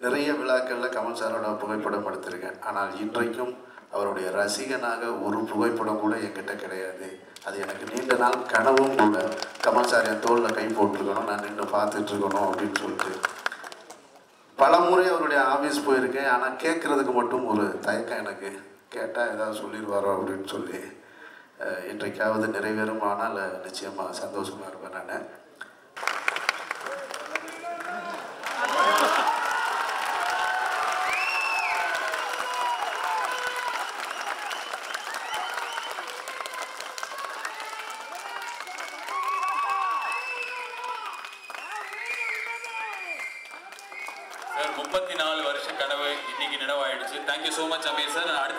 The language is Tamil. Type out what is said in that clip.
நிறைய விழாக்களில் கமல் சாரோட புகைப்படம் எடுத்திருக்கேன். ஆனால் இன்றைக்கும் அவருடைய ரசிகனாக ஒரு புகைப்படம் கூட என்கிட்ட கிடையாது. அது எனக்கு நீண்ட நாள் கனவும் கூட. கமல் சார் என் தோளில் கை போட்டிருக்கணும், நான் நின்று பார்த்துட்ருக்கணும் அப்படின்னு சொல்லிட்டு பல முறை அவருடைய ஆஃபீஸ் போயிருக்கேன். ஆனால் கேட்குறதுக்கு மட்டும் ஒரு தயக்கம் எனக்கு. கேட்டால் ஏதாவது சொல்லிடுவாரோ அப்படின்னு சொல்லி. இன்றைக்காவது நிறைவேறுமானால் நிச்சயமாக சந்தோஷமாக இருப்பேன் நான். சார் 34 வருஷ கனவு இன்னைக்கு நினைவாயிடுச்சு. Thank you so much Aamir sir.